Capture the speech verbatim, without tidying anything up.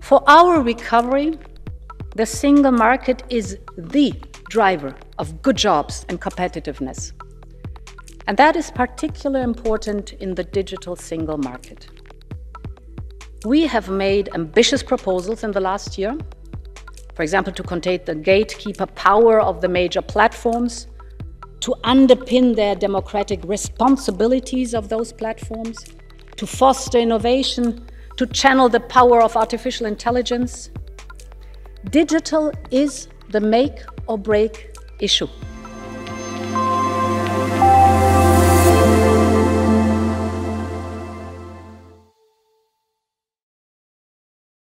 For our recovery, the single market is the driver of good jobs and competitiveness. And that is particularly important in the digital single market. We have made ambitious proposals in the last year, for example, to contain the gatekeeper power of the major platforms, to underpin their democratic responsibilities of those platforms, to foster innovation, to channel the power of artificial intelligence. Digital is the make or break issue.